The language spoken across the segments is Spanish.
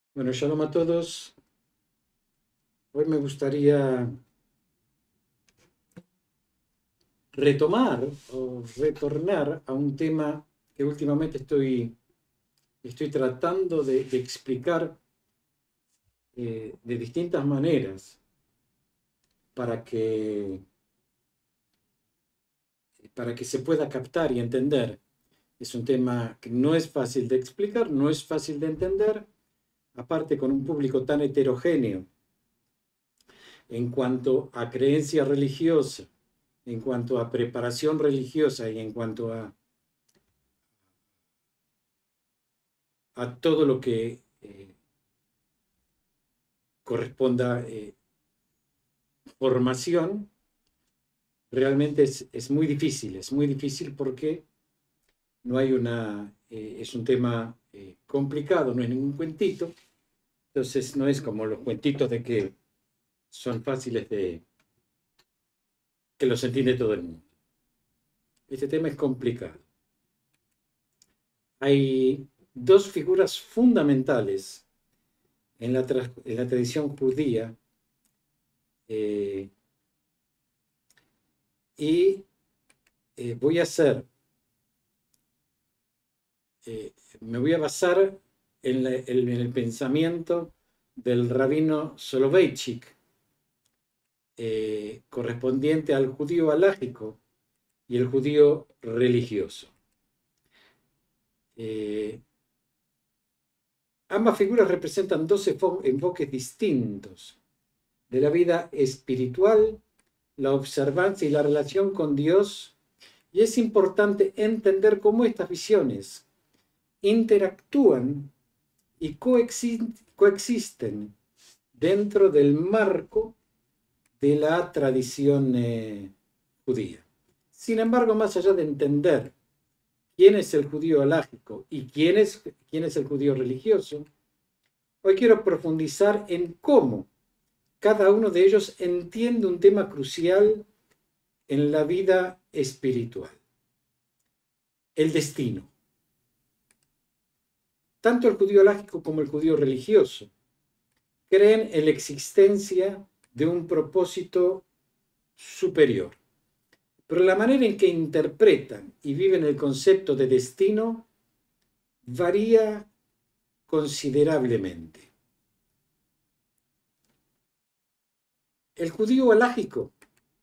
Bueno, shalom a todos. Hoy me gustaría retomar o retornar a un tema que últimamente estoy tratando de explicar de distintas maneras para que, para que se pueda captar y entender. Es un tema que no es fácil de explicar, no es fácil de entender, aparte con un público tan heterogéneo en cuanto a creencia religiosa, en cuanto a preparación religiosa y en cuanto a todo lo que corresponda formación, realmente es muy difícil porque no hay es un tema complicado, no es ningún cuentito, entonces no es como los cuentitos de que son fáciles que los entiende todo el mundo. Este tema es complicado. Hay dos figuras fundamentales en la tradición judía eh, y voy a hacer me voy a basar en el pensamiento del rabino Soloveitchik, correspondiente al judío halágico y el judío religioso. Eh, Ambas figuras representan dos enfoques distintos de la vida espiritual, la observancia y la relación con Dios, y es importante entender cómo estas visiones interactúan y coexisten dentro del marco de la tradición judía. Sin embargo, más allá de entender quién es el judío halágico y quién es el judío religioso, hoy quiero profundizar en cómo cada uno de ellos entiende un tema crucial en la vida espiritual: el destino. Tanto el judío halágico como el judío religioso creen en la existencia de un propósito superior, pero la manera en que interpretan y viven el concepto de destino varía considerablemente. El judío halágico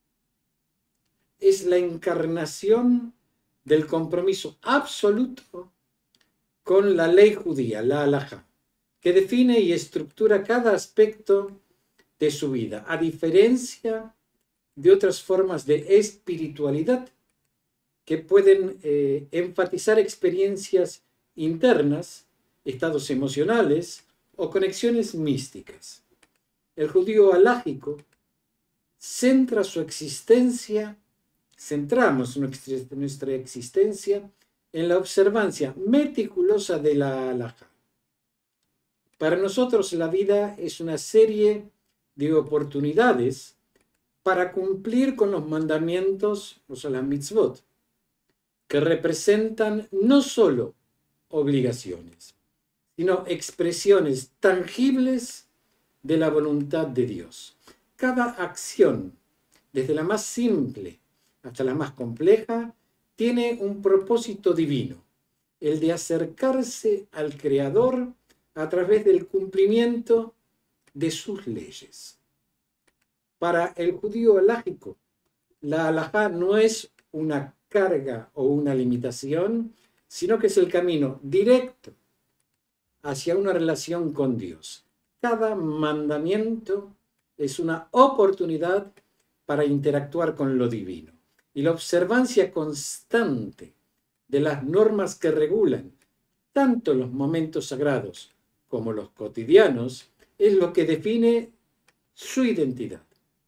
es la encarnación del compromiso absoluto con la ley judía, la halajá, que define y estructura cada aspecto de su vida, a diferencia de otras formas de espiritualidad que pueden enfatizar experiencias internas, estados emocionales o conexiones místicas. El judío halágico centra su existencia, centramos nuestra existencia en la observancia meticulosa de la halajá. Para nosotros la vida es una serie de oportunidades para cumplir con los mandamientos, o sea, las mitzvot, que representan no solo obligaciones, sino expresiones tangibles de la voluntad de Dios. Cada acción, desde la más simple hasta la más compleja, tiene un propósito divino, el de acercarse al Creador a través del cumplimiento de sus leyes. Para el judío halágico, la halajá no es una carga o una limitación, sino que es el camino directo hacia una relación con Dios. Cada mandamiento es una oportunidad para interactuar con lo divino. Y la observancia constante de las normas que regulan tanto los momentos sagrados como los cotidianos es lo que define su identidad.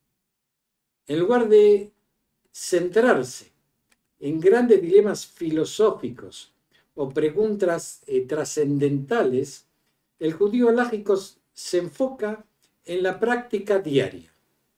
En lugar de centrarse en grandes dilemas filosóficos o preguntas trascendentales, el judío halágico se enfoca en la práctica diaria.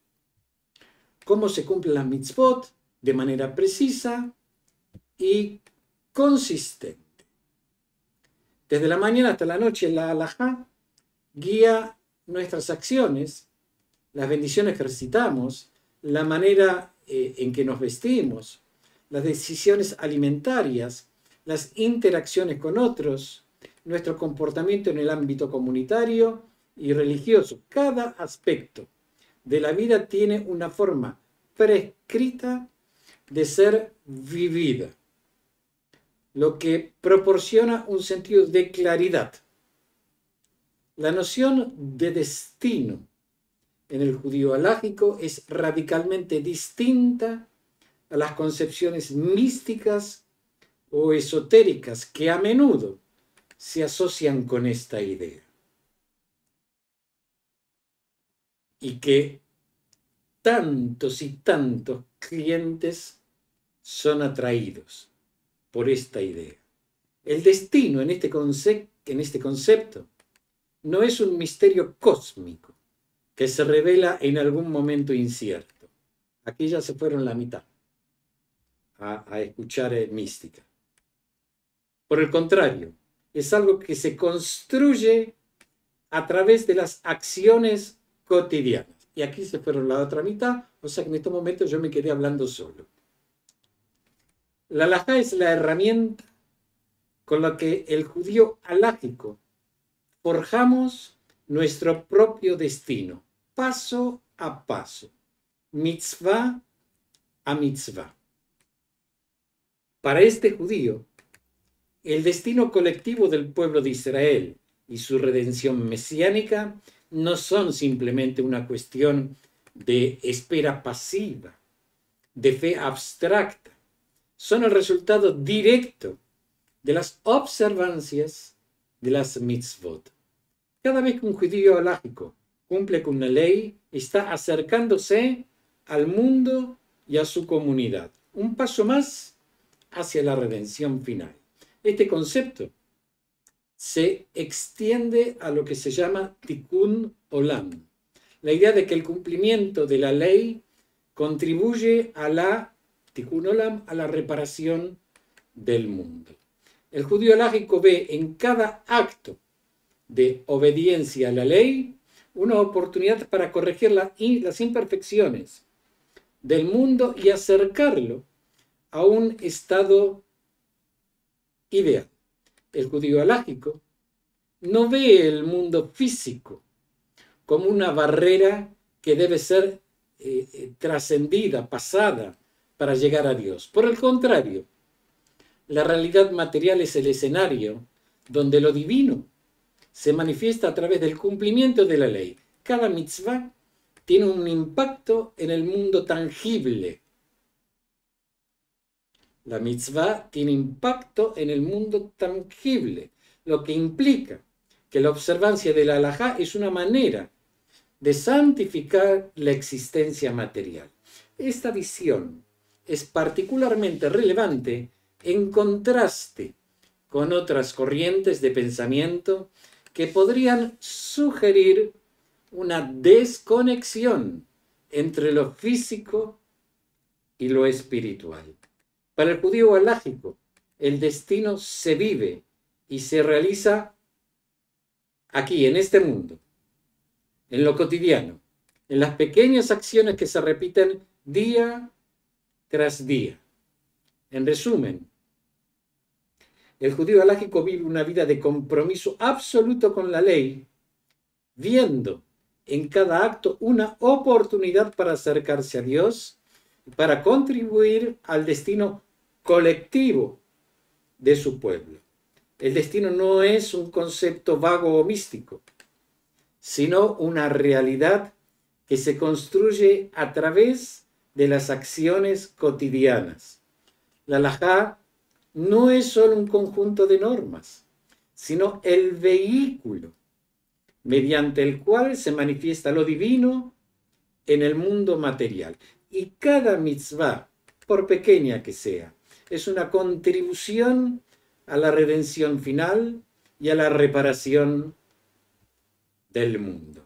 Cómo se cumplen las mitzvot de manera precisa y consistente. Desde la mañana hasta la noche, la halajá guía nuestras acciones, las bendiciones que recitamos, la manera en que nos vestimos, las decisiones alimentarias, las interacciones con otros, nuestro comportamiento en el ámbito comunitario y religioso. Cada aspecto de la vida tiene una forma prescrita de ser vivida, lo que proporciona un sentido de claridad. La noción de destino en el judío halágico es radicalmente distinta a las concepciones místicas o esotéricas que a menudo se asocian con esta idea y que tantos y tantos clientes son atraídos por esta idea. El destino en este concepto no es un misterio cósmico que se revela en algún momento incierto. Aquí ya se fueron la mitad a escuchar mística. Por el contrario, es algo que se construye a través de las acciones cotidianas. Y aquí se fueron la otra mitad, o sea que en estos momentos yo me quedé hablando solo. La halajá es la herramienta con la que el judío halágico forjamos nuestro propio destino, paso a paso, mitzvah a mitzvah. Para este judío, el destino colectivo del pueblo de Israel y su redención mesiánica no son simplemente una cuestión de espera pasiva, de fe abstracta, son el resultado directo de las observancias de las mitzvot. Cada vez que un judío halágico cumple con una ley, está acercándose al mundo y a su comunidad. Un paso más hacia la redención final. Este concepto se extiende a lo que se llama tikkun olam, la idea de que el cumplimiento de la ley contribuye a la tikkun olam, a la reparación del mundo. El judío halágico ve en cada acto de obediencia a la ley una oportunidad para corregir las imperfecciones del mundo y acercarlo a un estado ideal. El judío halágico no ve el mundo físico como una barrera que debe ser trascendida, pasada, para llegar a Dios. Por el contrario, la realidad material es el escenario donde lo divino se manifiesta a través del cumplimiento de la ley. Cada mitzvah tiene un impacto en el mundo tangible. La mitzvah tiene impacto en el mundo tangible, lo que implica que la observancia de la halajá es una manera de santificar la existencia material. Esta visión es particularmente relevante en contraste con otras corrientes de pensamiento que podrían sugerir una desconexión entre lo físico y lo espiritual. Para el judío halágico, el destino se vive y se realiza aquí, en este mundo, en lo cotidiano, en las pequeñas acciones que se repiten día tras día. En resumen, el judío halágico vive una vida de compromiso absoluto con la ley, viendo en cada acto una oportunidad para acercarse a Dios, para contribuir al destino colectivo de su pueblo. El destino no es un concepto vago o místico, sino una realidad que se construye a través de las acciones cotidianas. La halajá no es solo un conjunto de normas, sino el vehículo mediante el cual se manifiesta lo divino en el mundo material. Y cada mitzvah, por pequeña que sea, es una contribución a la redención final y a la reparación del mundo.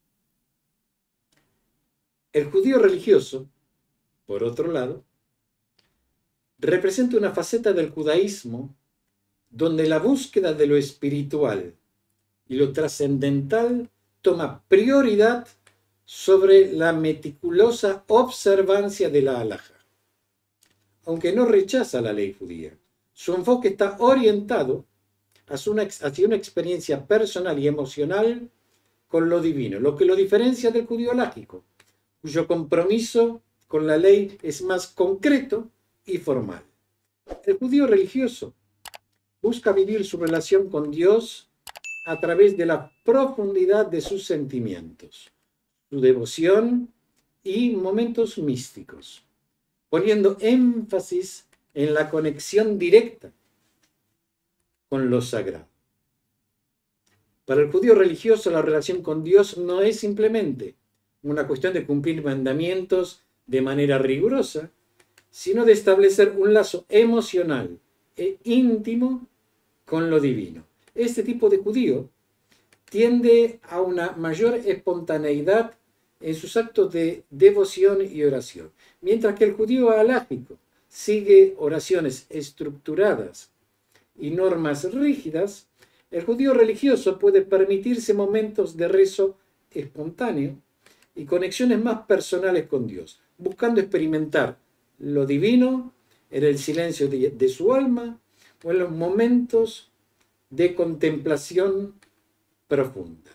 El judío religioso, por otro lado, representa una faceta del judaísmo donde la búsqueda de lo espiritual y lo trascendental toma prioridad sobre la meticulosa observancia de la halajá. Aunque no rechaza la ley judía, su enfoque está orientado hacia una experiencia personal y emocional con lo divino, lo que lo diferencia del judío alágico, cuyo compromiso con la ley es más concreto y formal. El judío religioso busca vivir su relación con Dios a través de la profundidad de sus sentimientos, su devoción y momentos místicos, poniendo énfasis en la conexión directa con lo sagrado. Para el judío religioso, la relación con Dios no es simplemente una cuestión de cumplir mandamientos de manera rigurosa, sino de establecer un lazo emocional e íntimo con lo divino. Este tipo de judío tiende a una mayor espontaneidad en sus actos de devoción y oración, mientras que el judío alágico sigue oraciones estructuradas y normas rígidas. El judío religioso puede permitirse momentos de rezo espontáneo y conexiones más personales con Dios, buscando experimentar lo divino en el silencio de su alma o en los momentos de contemplación profunda.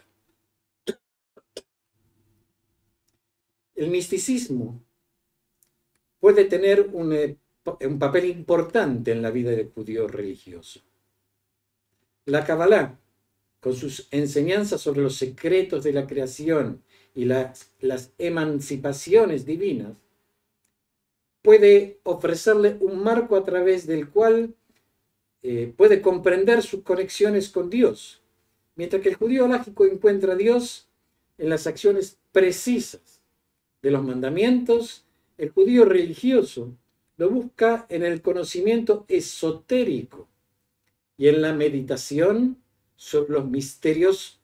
El misticismo puede tener un papel importante en la vida del judío religioso. La Kabbalah, con sus enseñanzas sobre los secretos de la creación y las emancipaciones divinas, puede ofrecerle un marco a través del cual puede comprender sus conexiones con Dios, mientras que el judío alágico encuentra a Dios en las acciones precisas de los mandamientos. El judío religioso lo busca en el conocimiento esotérico y en la meditación sobre los misterios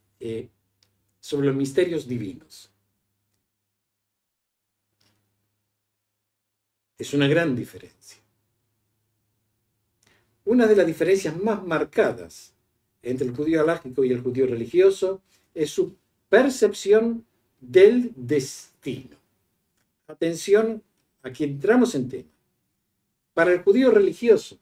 divinos. Es una gran diferencia. Una de las diferencias más marcadas entre el judío alágico y el judío religioso es su percepción del destino. Atención, aquí entramos en tema. Para el judío religioso,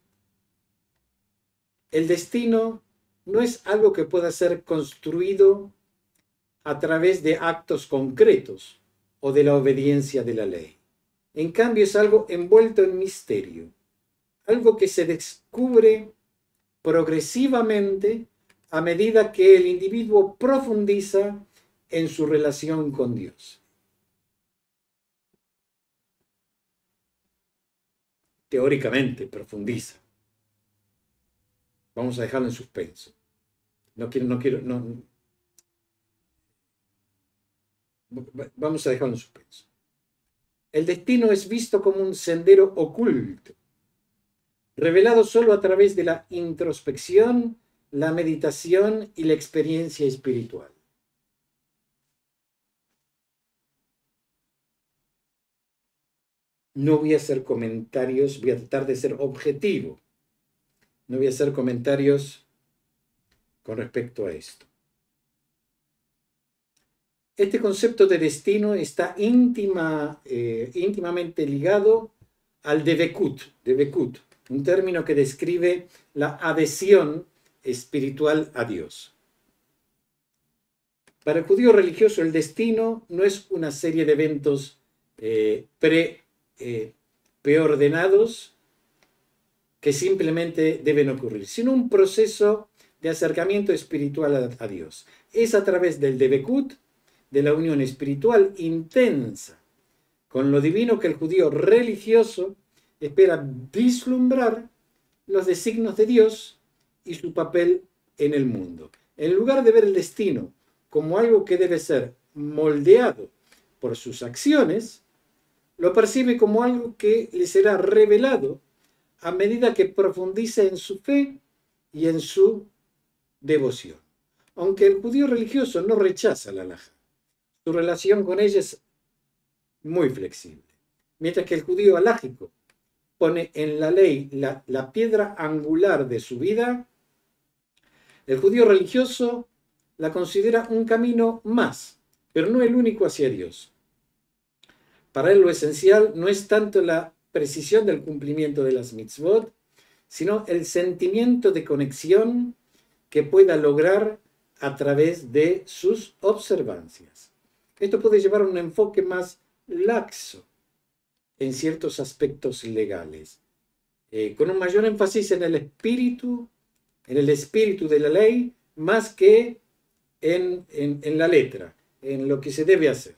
el destino no es algo que pueda ser construido a través de actos concretos o de la obediencia de la ley. En cambio, es algo envuelto en misterio, algo que se descubre progresivamente a medida que el individuo profundiza en su relación con Dios. Teóricamente profundiza. Vamos a dejarlo en suspenso. Vamos a dejarlo en suspenso. El destino es visto como un sendero oculto, revelado solo a través de la introspección, la meditación y la experiencia espiritual. No voy a hacer comentarios, voy a tratar de ser objetivo. No voy a hacer comentarios con respecto a esto. Este concepto de destino está íntimamente ligado al devekut, un término que describe la adhesión espiritual a Dios. Para el judío religioso, el destino no es una serie de eventos preordenados que simplemente deben ocurrir, sino un proceso de acercamiento espiritual a Dios. Es a través del devekut, de la unión espiritual intensa con lo divino, que el judío religioso espera vislumbrar los designios de Dios y su papel en el mundo. En lugar de ver el destino como algo que debe ser moldeado por sus acciones, lo percibe como algo que le será revelado a medida que profundice en su fe y en su devoción. Aunque el judío religioso no rechaza la halajá, su relación con ella es muy flexible. Mientras que el judío alágico pone en la ley la piedra angular de su vida, el judío religioso la considera un camino más, pero no el único hacia Dios. Para él lo esencial no es tanto la precisión del cumplimiento de las mitzvot, sino el sentimiento de conexión que pueda lograr a través de sus observancias. Esto puede llevar a un enfoque más laxo en ciertos aspectos legales, con un mayor énfasis en el espíritu de la ley, más que en la letra, en lo que se debe hacer.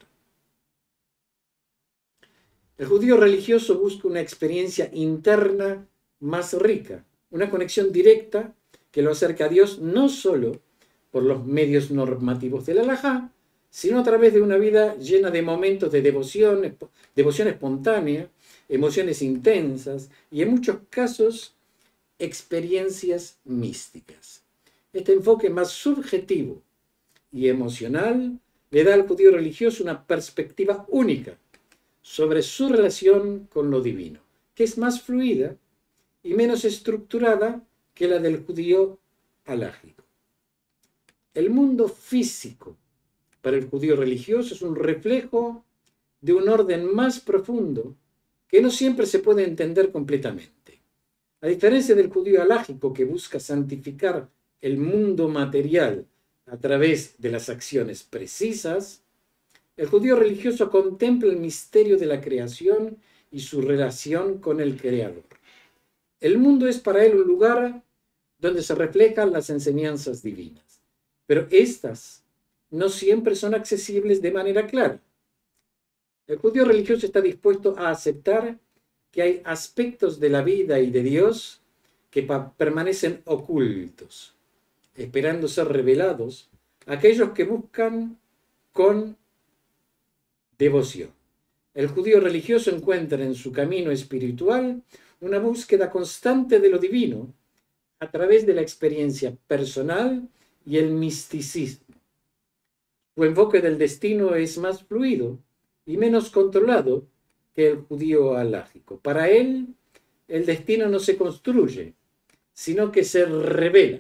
El judío religioso busca una experiencia interna más rica, una conexión directa que lo acerca a Dios no solo por los medios normativos de la halajá, sino a través de una vida llena de momentos de devoción espontánea, emociones intensas y en muchos casos experiencias místicas. Este enfoque más subjetivo y emocional le da al judío religioso una perspectiva única sobre su relación con lo divino, que es más fluida y menos estructurada que la del judío halájico. El mundo físico para el judío religioso es un reflejo de un orden más profundo que no siempre se puede entender completamente. A diferencia del judío halájico que busca santificar el mundo material a través de las acciones precisas, el judío religioso contempla el misterio de la creación y su relación con el Creador. El mundo es para él un lugar donde se reflejan las enseñanzas divinas, pero estas no siempre son accesibles de manera clara. El judío religioso está dispuesto a aceptar que hay aspectos de la vida y de Dios que permanecen ocultos, esperando ser revelados a aquellos que buscan con devoción. El judío religioso encuentra en su camino espiritual una búsqueda constante de lo divino a través de la experiencia personal y el misticismo. Su enfoque del destino es más fluido y menos controlado que el judío halájico. Para él, el destino no se construye, sino que se revela.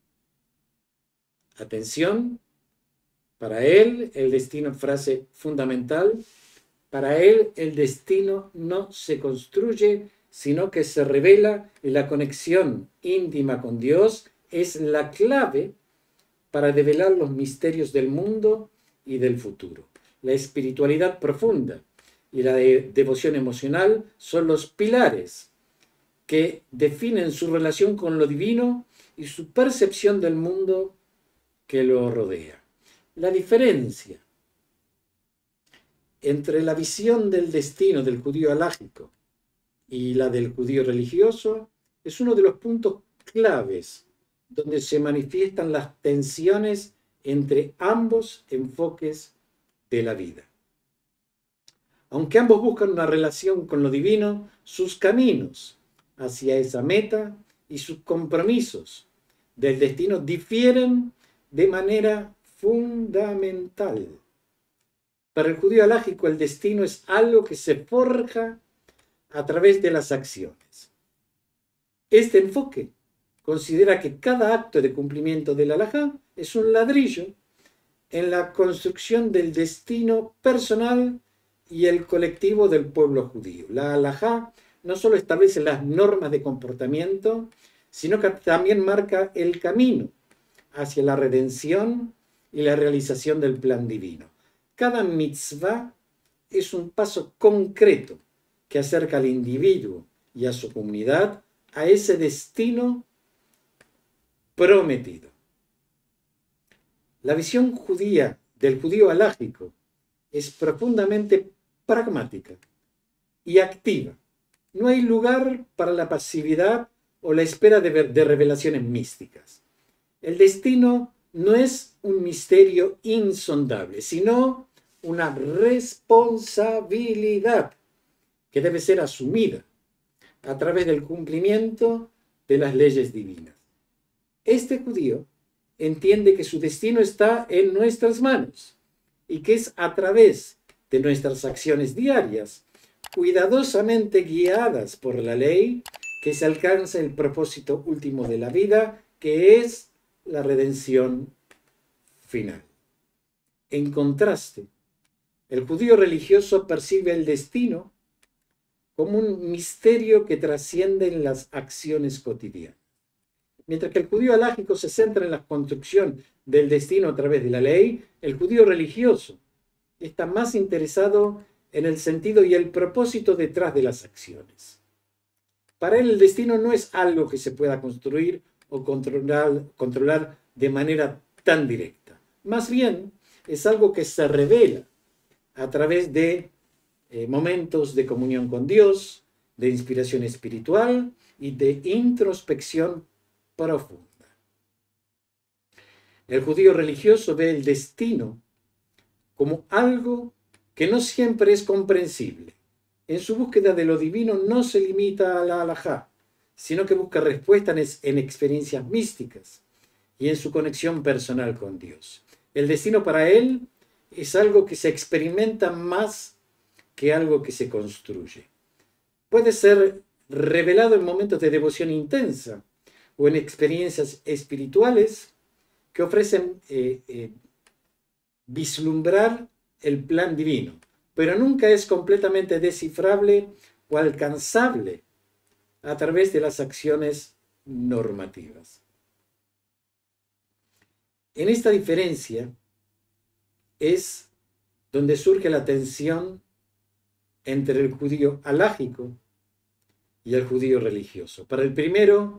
Atención, para él, el destino, frase fundamental, para él el destino no se construye, sino que se revela, y la conexión íntima con Dios es la clave para develar los misterios del mundo y del futuro. La espiritualidad profunda y la devoción emocional son los pilares que definen su relación con lo divino y su percepción del mundo que lo rodea. La diferencia entre la visión del destino del judío halájico y la del judío religioso es uno de los puntos claves donde se manifiestan las tensiones entre ambos enfoques de la vida. Aunque ambos buscan una relación con lo divino, sus caminos hacia esa meta y sus compromisos del destino difieren de manera fundamental. Para el judío halájico, el destino es algo que se forja a través de las acciones. Este enfoque considera que cada acto de cumplimiento de la halajá es un ladrillo en la construcción del destino personal y el colectivo del pueblo judío. La halajá no solo establece las normas de comportamiento, sino que también marca el camino hacia la redención y la realización del plan divino. Cada mitzvah es un paso concreto que acerca al individuo y a su comunidad a ese destino prometido. La visión judía del judío halájico es profundamente pragmática y activa. No hay lugar para la pasividad o la espera de revelaciones místicas. El destino no es un misterio insondable, sino una responsabilidad que debe ser asumida a través del cumplimiento de las leyes divinas. Este judío entiende que su destino está en nuestras manos y que es a través de nuestras acciones diarias, cuidadosamente guiadas por la ley, que se alcanza el propósito último de la vida, que es la redención final. En contraste, el judío religioso percibe el destino como un misterio que trasciende en las acciones cotidianas. Mientras que el judío alágico se centra en la construcción del destino a través de la ley, el judío religioso está más interesado en el sentido y el propósito detrás de las acciones. Para él el destino no es algo que se pueda construir o controlar de manera tan directa. Más bien, es algo que se revela a través de momentos de comunión con Dios, de inspiración espiritual y de introspección profunda. El judío religioso ve el destino como algo que no siempre es comprensible. En su búsqueda de lo divino no se limita a la halajá, sino que busca respuestas en experiencias místicas y en su conexión personal con Dios. El destino para él es algo que se experimenta más que algo que se construye. Puede ser revelado en momentos de devoción intensa o en experiencias espirituales que ofrecen vislumbrar el plan divino, pero nunca es completamente descifrable o alcanzable a través de las acciones normativas. En esta diferencia es donde surge la tensión entre el judío halágico y el judío religioso. Para el primero,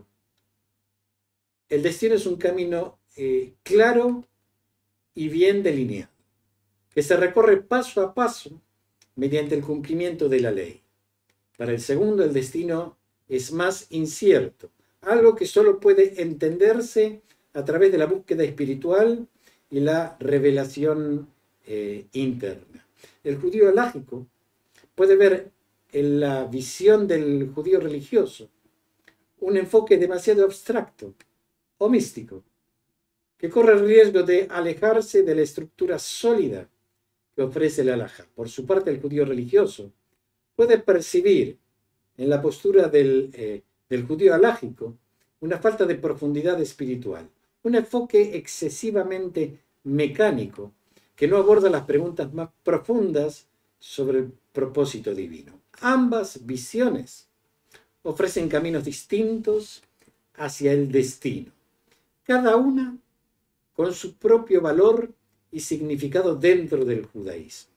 el destino es un camino claro y bien delineado, que se recorre paso a paso mediante el cumplimiento de la ley. Para el segundo, el destino es más incierto, algo que solo puede entenderse a través de la búsqueda espiritual y la revelación interna. El judío halágico puede ver en la visión del judío religioso un enfoque demasiado abstracto o místico, que corre el riesgo de alejarse de la estructura sólida que ofrece la halajá. Por su parte, el judío religioso puede percibir en la postura del judío halágico una falta de profundidad espiritual, un enfoque excesivamente mecánico que no aborda las preguntas más profundas sobre el propósito divino. Ambas visiones ofrecen caminos distintos hacia el destino, cada una con su propio valor y significado dentro del judaísmo.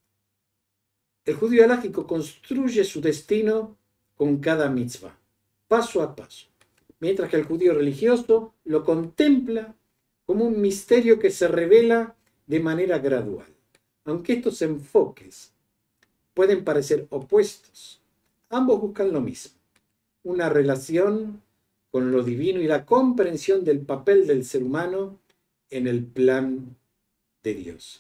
El judío halágico construye su destino con cada mitzvah, paso a paso, mientras que el judío religioso lo contempla como un misterio que se revela de manera gradual. Aunque estos enfoques pueden parecer opuestos, ambos buscan lo mismo, una relación con lo divino y la comprensión del papel del ser humano en el plan de Dios.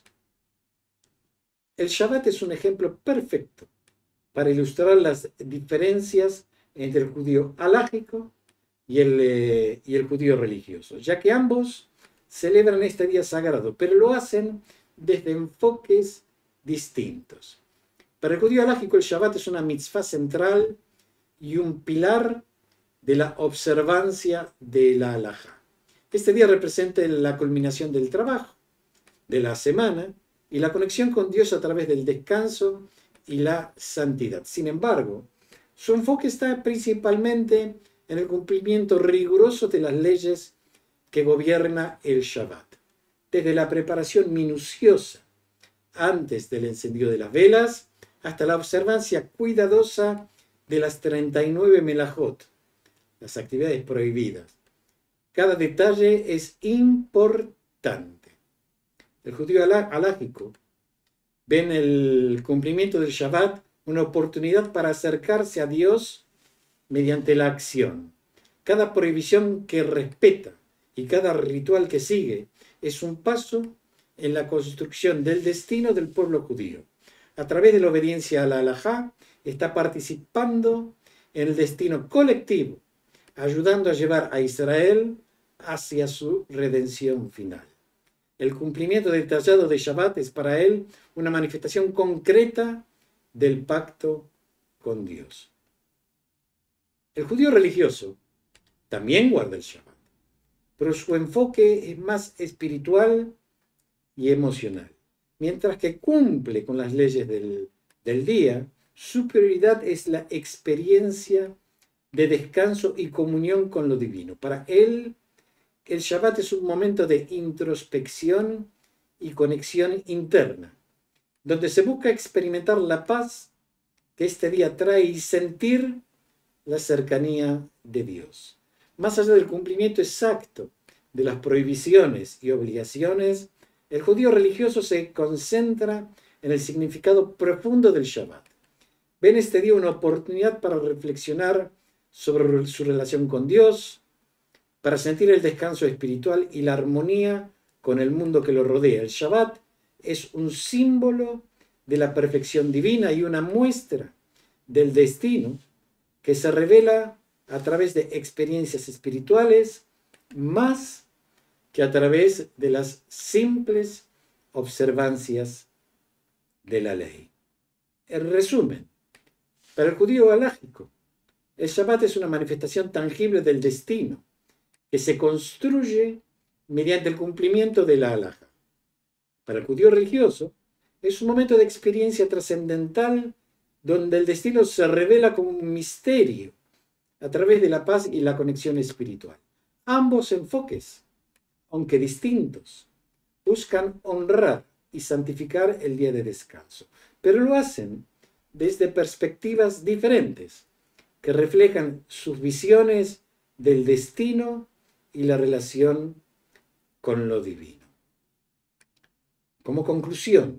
El Shabbat es un ejemplo perfecto para ilustrar las diferencias entre el judío halágico y el judío religioso, ya que ambos celebran este día sagrado, pero lo hacen desde enfoques distintos. Para el judío halágico, el Shabbat es una mitzvah central y un pilar de la observancia de la halajá. Este día representa la culminación del trabajo, de la semana, y la conexión con Dios a través del descanso y la santidad. Sin embargo, su enfoque está principalmente en el cumplimiento riguroso de las leyes que gobierna el Shabbat, desde la preparación minuciosa antes del encendido de las velas hasta la observancia cuidadosa de las 39 melajot, las actividades prohibidas. Cada detalle es importante. El judío halágico ve en el cumplimiento del Shabbat una oportunidad para acercarse a Dios mediante la acción. Cada prohibición que respeta y cada ritual que sigue es un paso en la construcción del destino del pueblo judío. A través de la obediencia a la halajá, está participando en el destino colectivo, ayudando a llevar a Israel hacia su redención final. El cumplimiento detallado de Shabbat es para él una manifestación concreta del pacto con Dios. El judío religioso también guarda el Shabbat, pero su enfoque es más espiritual y emocional. Mientras que cumple con las leyes del día, su prioridad es la experiencia de descanso y comunión con lo divino. Para él, el Shabbat es un momento de introspección y conexión interna, donde se busca experimentar la paz que este día trae y sentir la cercanía de Dios. Más allá del cumplimiento exacto de las prohibiciones y obligaciones, el judío religioso se concentra en el significado profundo del Shabbat. Ven este día una oportunidad para reflexionar sobre su relación con Dios, para sentir el descanso espiritual y la armonía con el mundo que lo rodea. El Shabbat es un símbolo de la perfección divina y una muestra del destino que se revela a través de experiencias espirituales más que a través de las simples observancias de la ley. En resumen, para el judío alágico, el Shabbat es una manifestación tangible del destino que se construye mediante el cumplimiento de la halajá. Para el judío religioso, es un momento de experiencia trascendental donde el destino se revela como un misterio a través de la paz y la conexión espiritual. Ambos enfoques, aunque distintos, buscan honrar y santificar el día de descanso, pero lo hacen desde perspectivas diferentes que reflejan sus visiones del destino y la relación con lo divino. Como conclusión,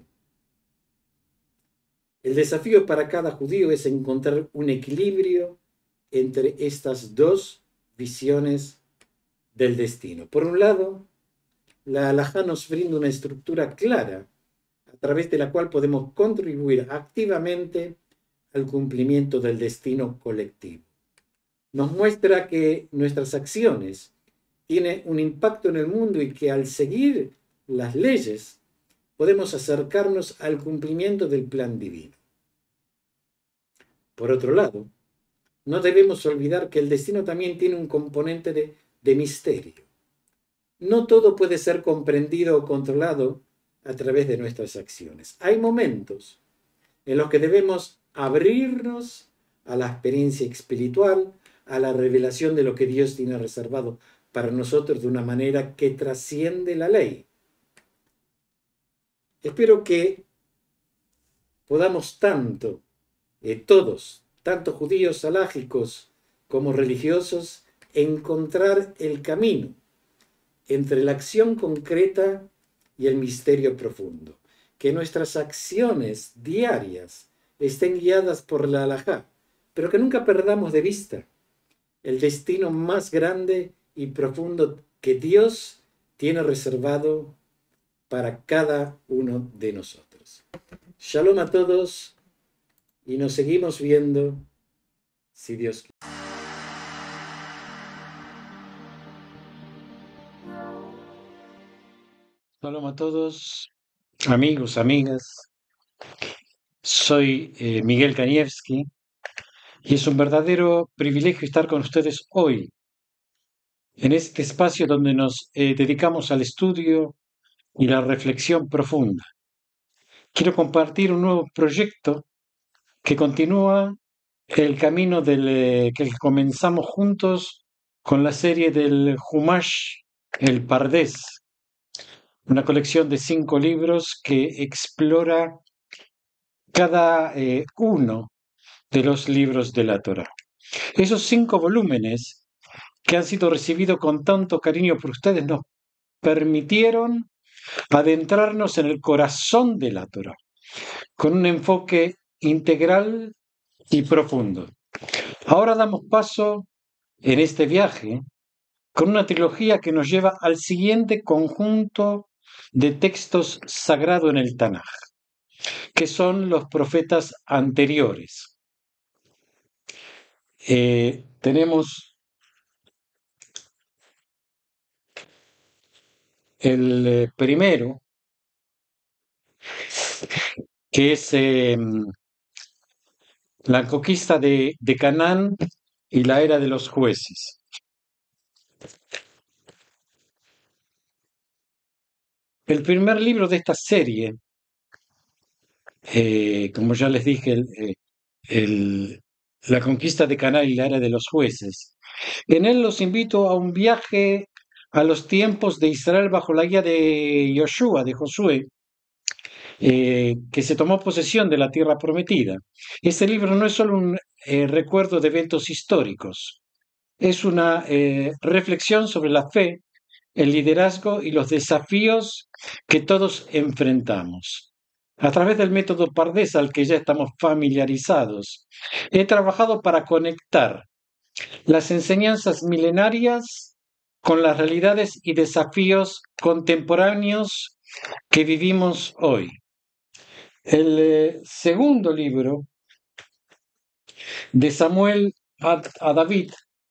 el desafío para cada judío es encontrar un equilibrio entre estas dos visiones del destino. Por un lado, la halajá nos brinda una estructura clara a través de la cual podemos contribuir activamente al cumplimiento del destino colectivo. Nos muestra que nuestras acciones tienen un impacto en el mundo y que al seguir las leyes podemos acercarnos al cumplimiento del plan divino. Por otro lado, no debemos olvidar que el destino también tiene un componente de misterio. No todo puede ser comprendido o controlado a través de nuestras acciones. Hay momentos en los que debemos abrirnos a la experiencia espiritual, a la revelación de lo que Dios tiene reservado para nosotros de una manera que trasciende la ley. Espero que podamos todos, tanto judíos alágicos como religiosos, encontrar el camino entre la acción concreta y el misterio profundo. Que nuestras acciones diarias estén guiadas por la halajá, pero que nunca perdamos de vista el destino más grande y profundo que Dios tiene reservado para cada uno de nosotros. Shalom a todos y nos seguimos viendo si Dios quiere. Shalom a todos, amigos, amigas. Soy Miguel Kanievski y es un verdadero privilegio estar con ustedes hoy en este espacio donde nos dedicamos al estudio y la reflexión profunda. Quiero compartir un nuevo proyecto que continúa el camino que comenzamos juntos con la serie del Humash, el Pardés, una colección de 5 libros que explora cada uno de los libros de la Torá. Esos 5 volúmenes que han sido recibidos con tanto cariño por ustedes nos permitieron adentrarnos en el corazón de la Torá, con un enfoque integral y profundo. Ahora damos paso en este viaje con una trilogía que nos lleva al siguiente conjunto de textos sagrados en el Tanaj, que son los profetas anteriores. Tenemos el primero, que es la conquista de Canaán y la era de los jueces. el primer libro de esta serie, como ya les dije, el- La conquista de Canaán y la era de los jueces. En él los invito a un viaje a los tiempos de Israel bajo la guía de Yoshua, de Josué, que se tomó posesión de la tierra prometida. Este libro no es solo un recuerdo de eventos históricos, es una reflexión sobre la fe, el liderazgo y los desafíos que todos enfrentamos. A través del método Pardés al que ya estamos familiarizados, he trabajado para conectar las enseñanzas milenarias con las realidades y desafíos contemporáneos que vivimos hoy. El segundo libro de Samuel a David,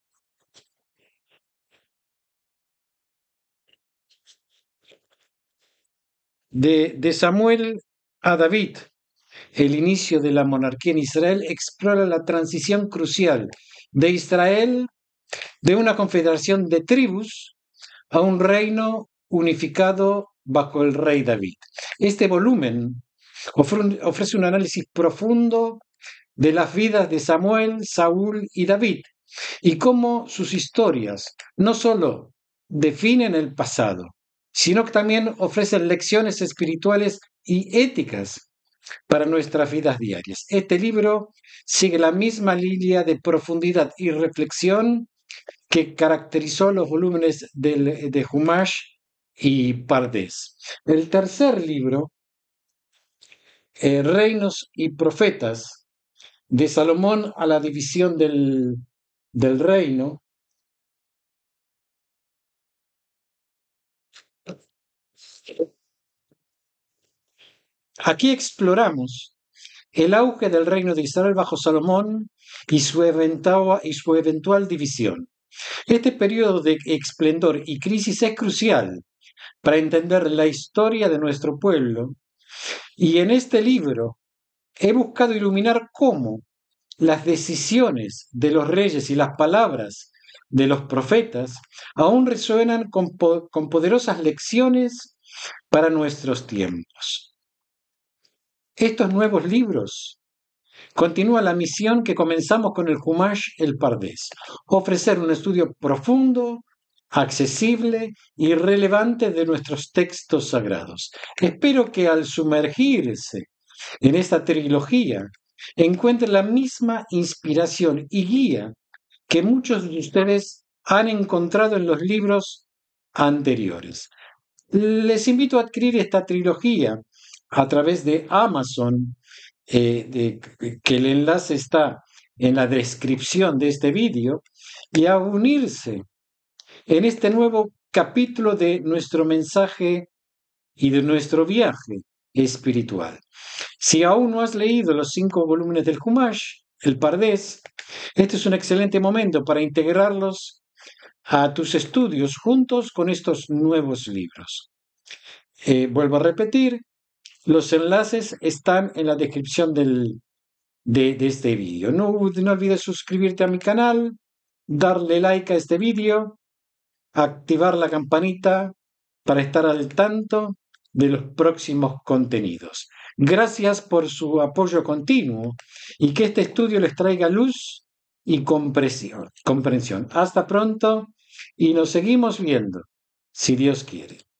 de Samuel a David, el inicio de la monarquía en Israel, explora la transición crucial de Israel de una confederación de tribus a un reino unificado bajo el rey David. Este volumen ofrece un análisis profundo de las vidas de Samuel, Saúl y David y cómo sus historias no solo definen el pasado, sino que también ofrecen lecciones espirituales y éticas para nuestras vidas diarias. Este libro sigue la misma línea de profundidad y reflexión que caracterizó los volúmenes de Humash y Pardés. El tercer libro, Reinos y Profetas, de Salomón a la división del reino, aquí exploramos el auge del reino de Israel bajo Salomón y su eventual división. Este periodo de esplendor y crisis es crucial para entender la historia de nuestro pueblo y en este libro he buscado iluminar cómo las decisiones de los reyes y las palabras de los profetas aún resuenan con poderosas lecciones para nuestros tiempos. Estos nuevos libros continúan la misión que comenzamos con el Humash el Pardés, ofrecer un estudio profundo, accesible y relevante de nuestros textos sagrados. Espero que al sumergirse en esta trilogía encuentren la misma inspiración y guía que muchos de ustedes han encontrado en los libros anteriores. Les invito a adquirir esta trilogía a través de Amazon, que el enlace está en la descripción de este vídeo, y a unirse en este nuevo capítulo de nuestro mensaje y de nuestro viaje espiritual. Si aún no has leído los 5 volúmenes del Humash, el Pardés, este es un excelente momento para integrarlos a tus estudios juntos con estos nuevos libros. Vuelvo a repetir, los enlaces están en la descripción de este vídeo. No olvides suscribirte a mi canal, darle like a este vídeo, activar la campanita para estar al tanto de los próximos contenidos. Gracias por su apoyo continuo y que este estudio les traiga luz y comprensión. Hasta pronto y nos seguimos viendo, si Dios quiere.